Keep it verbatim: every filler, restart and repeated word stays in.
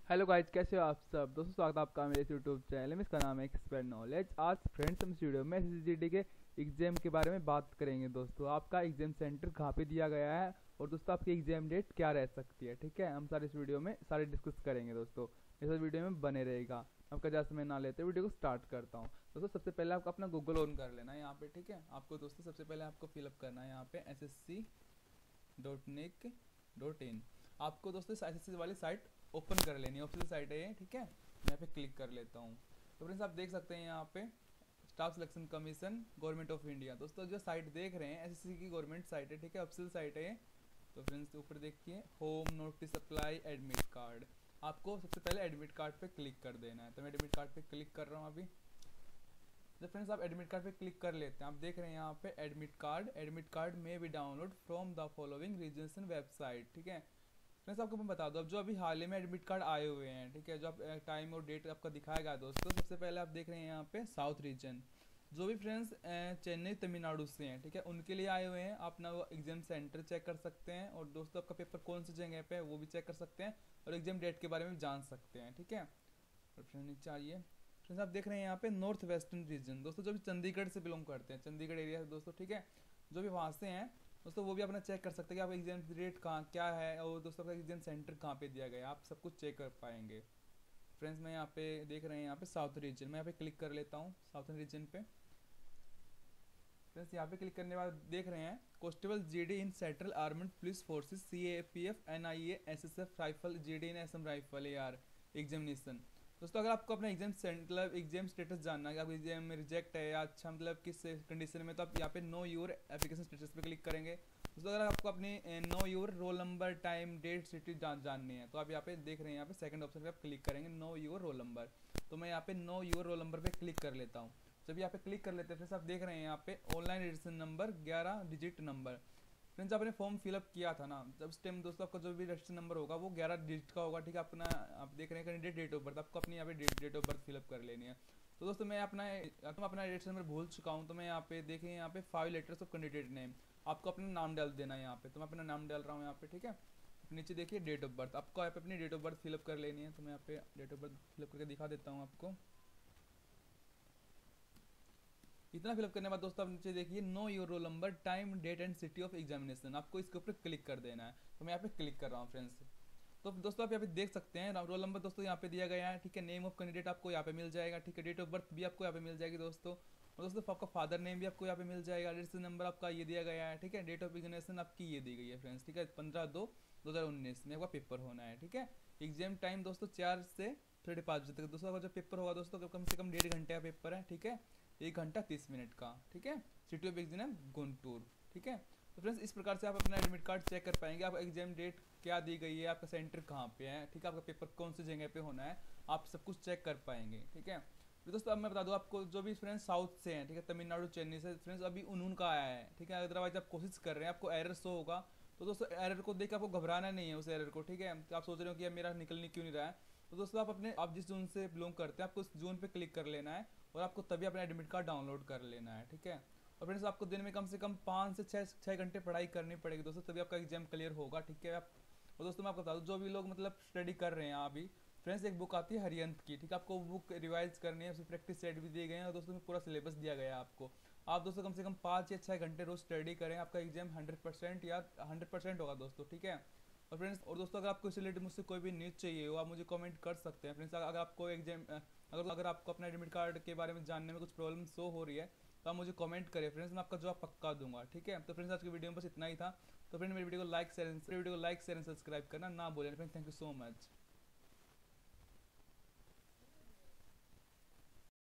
Hello guys, कैसे हो आप सब दोस्तों। स्वागत है आपका मेरे यूट्यूब चैनल में। इसका नाम है एक्सपर्ट नॉलेज। आज फ्रेंड्स हम इस वीडियो में एसएससीजीडी के एग्जाम के बारे में बात करेंगे। दोस्तों आपका एग्जाम सेंटर कहाँ पे दिया गया है और दोस्तों आपकी एग्जाम डेट क्या रह सकती है, ठीक है। हम सारे इस वीडियो में सारे डिस्कस करेंगे दोस्तों। इस वीडियो में बने रहेगा। आपका ज़्यादा समय ना लेते वीडियो को स्टार्ट करता हूँ। दोस्तों सबसे पहले आपको अपना गूगल ऑन कर लेना है यहाँ पे, ठीक है। आपको दोस्तों सबसे पहले आपको फिलअप करना है यहाँ पे S S C dot nic dot in. आपको दोस्तों एस एस सी वाली साइट ओपन कर लेनी है, ऑफिशियल साइट है ये, ठीक है। मैं यहाँ पे क्लिक कर लेता हूँ। तो फ्रेंड्स आप देख सकते हैं यहाँ पे staff selection commission government of India. दोस्तों जो साइट देख रहे हैं एसएससी की गवर्नमेंट साइट है, ठीक है, ऑफिशियल साइट है ये। तो फ्रेंड्स ऊपर देखिए home notice apply admit card. आपको सबसे पहले एडमिट कार्ड पे क्लिक कर देना है। तो मैं एडमिट कार्ड पे क्लिक कर रहा हूँ अभी। तो फ्रेंड्स आप एडमिट कार्ड पे क्लिक कर लेते हैं। आप देख रहे हैं यहाँ पे एडमिट कार्ड एडमिट कार्ड में भी download from the following region website, ठीक है। फ्रेंड्स आपको मैं बता दूं, अब जो अभी हाल ही में एडमिट कार्ड आए हुए हैं, ठीक है, जो आप टाइम और डेट आपका दिखाएगा दोस्तों। सबसे पहले आप देख रहे हैं यहाँ पे साउथ रीजन, जो भी फ्रेंड्स चेन्नई तमिलनाडु से हैं, ठीक है, उनके लिए आए हुए हैं। आप अपना वो एग्जाम सेंटर चेक कर सकते हैं और दोस्तों आपका पेपर कौन सी जगह पे है वो भी चेक कर सकते हैं और एग्जाम डेट के बारे में भी जान सकते हैं, ठीक है। और फ्रेंड नीचे आइए। फ्रेंड्स आप देख रहे हैं यहाँ पे नॉर्थ वेस्टर्न रीजन, दोस्तों जो भी चंडीगढ़ से बिलोंग करते हैं, चंडीगढ़ एरिया से दोस्तों, ठीक है, जो भी वहाँ से हैं दोस्तों, वो भी अपना चेक कर सकते हैं कि आप एग्जाम डेट कहाँ क्या है और दोस्तों आपका एग्जाम सेंटर कहाँ पे दिया गया है। आप सब कुछ चेक कर पाएंगे। फ्रेंड्स मैं यहाँ पे देख रहे हैं यहाँ पे साउथ रीजन, मैं यहाँ पे क्लिक कर लेता हूँ साउथर्न रीजन पे। फ्रेंड्स यहाँ पे क्लिक करने के बाद देख रहे हैं constable GD in central armed police forces C A P F N I A S S F rifle GD in S M rifle A R examination. दोस्तों अगर आपको अपना एग्जाम मतलब एग्जाम स्टेटस जानना है कि आपका एग्जाम में रिजेक्ट है या अच्छा मतलब किस कंडीशन में, तो आप यहाँ पे नो योर एप्लीकेशन स्टेटस पे क्लिक करेंगे। दोस्तों अगर आपको अपनी know your roll number time date city जान जाननी है तो आप यहाँ पे देख रहे हैं यहाँ पे सेकंड ऑप्शन पे आप क्लिक करेंगे नो योर रोल नंबर। तो मैं यहाँ पे नो योर रोल नंबर पे क्लिक कर लेता हूँ। जब यहाँ पे क्लिक कर लेते हैं फ्रेंड्स आप देख रहे हैं यहाँ पे ऑनलाइन रजिस्ट्रेशन नंबर ग्यारह डिजिट नंबर। फ्रेंड्स आपने फॉर्म फिलअप किया था ना, जब उस टाइम दोस्तों आपका जो भी रजिस्ट्रेशन नंबर होगा वो ग्यारह डिजिट का होगा, ठीक है। अपना आप देख रहे हैं कैंडिडेट डेट ऑफ बर्थ, आपको अपनी यहाँ पे date date of birth fill up कर लेनी है। तो दोस्तों मैं अपना तुम अपना रजिस्ट्रेशन नंबर भूल चुका हूँ, तो मैं यहाँ पे देखें यहाँ पे five letters of candidate name, आपको अपना नाम डाल देना है यहाँ पे। तो मैं अपना नाम डाल रहा हूँ यहाँ पे, ठीक है। नीचे देखिए डेट ऑफ बर्थ, आपको यहाँ पे अपनी डेट ऑफ बर्थ फिलअप कर लेनी है। तो मैं यहाँ पे डेट ऑफ बर्थ फिलअप करके दिखा देता हूँ आपको। इतना फिलअप करने के बाद दोस्तों आप नीचे देखिए know your roll number time date and city of examination, आपको इसके ऊपर क्लिक कर देना है। तो मैं यहाँ पे क्लिक कर रहा हूँ फ्रेंड्स। तो दोस्तों आप यहाँ पे देख सकते हैं रोल नंबर दोस्तों यहाँ पे दिया गया है, ठीक है। नेम ऑफ कैंडिडेट आपको यहाँ पे मिल जाएगा, ठीक है। डेट ऑफ बर्थ भी आपको यहाँ पे मिल जाएगी दोस्तों। और दोस्तों आपका फादर नेम भी आपको यहाँ पे मिल जाएगा। रजिस्ट्रेशन नंबर आपका ये दिया गया है, ठीक है। डेट ऑफ एग्जामिनेशन आपकी ये दी गई है फ्रेंड्स, ठीक है। पंद्रह दो दो हज़ार उन्नीस में आपका पेपर होना है, ठीक है। एग्जाम टाइम दोस्तों चार से साढ़े पाँच बजे तक दोस्तों का जो पेपर होगा दोस्तों कम से कम डेढ़ घंटे का पेपर है, ठीक है। एक घंटा तीस मिनट का, ठीक है। सिटी ऑफ एग्जाम गुंटूर, ठीक है। तो फ्रेंड्स इस प्रकार से आप अपना एडमिट कार्ड चेक कर पाएंगे। आप एग्जाम डेट क्या दी गई है, आपका सेंटर कहाँ पे है, ठीक है, आपका पेपर कौन सी जगह पे होना है, आप सब कुछ चेक कर पाएंगे, ठीक है। तो दोस्तों अब मैं बता दूं आपको, जो भी फ्रेंड्स साउथ से हैं, ठीक है, तमिलनाडु चेन्नई से फ्रेंड्स अभी उन का आया है, ठीक है। अदरवाइज आप कोशिश कर रहे हैं आपको एरर शो होगा, तो दोस्तों एरर को देख आपको घबराना नहीं है उस एरर को, ठीक है। तो आप सोच रहे हो कि मेरा निकल क्यों नहीं रहा है, तो दोस्तों आप अपने आप जिस जोन से बिलोंग करते हैं आपको उस जोन पे क्लिक कर लेना है और आपको तभी अपना एडमिट कार्ड डाउनलोड कर लेना है, ठीक है। और फ्रेंड्स आपको दिन में कम से कम पाँच से छः छः घंटे पढ़ाई करनी पड़ेगी दोस्तों, तभी आपका एग्जाम क्लियर होगा, ठीक है। आप और दोस्तों मैं आपको बता दूँ जो भी लोग मतलब स्टडी कर रहे हैं अभी फ्रेंड्स, एक बुक आती है हरियंत की, ठीक है। आपको बुक रिवाइज करनी है, उसमें प्रैक्टिस सेट भी दिए गए हैं और दोस्तों में पूरा सिलेबस दिया गया है आपको। आप दोस्तों कम से कम पाँच या छः घंटे रोज स्टडी करें, आपका एग्जाम हंड्रेड परसेंट या हंड्रेड परसेंट होगा दोस्तों, ठीक है। और फ्रेंड्स और दोस्तों अगर आपको इस रिलेटेड मुझसे कोई भी न्यूज़ चाहिए हो आप मुझे कमेंट कर सकते हैं फ्रेंड्स। अगर आपको एग्जाम अगर अगर आपको अपना एडमिट कार्ड के बारे में जानने में कुछ प्रॉब्लम शो हो रही है तो आप मुझे कमेंट करें फ्रेंड्स, मैं आपका जवाब पक्का दूंगा, ठीक है। तो फ्रेंड्स आज की वीडियो में बस इतना ही था। तो फ्रेंड मेरी वीडियो को लाइक शेयर वीडियो को लाइक शेयर एंड सब्सक्राइब करना ना बोलें friends. Thank you so much.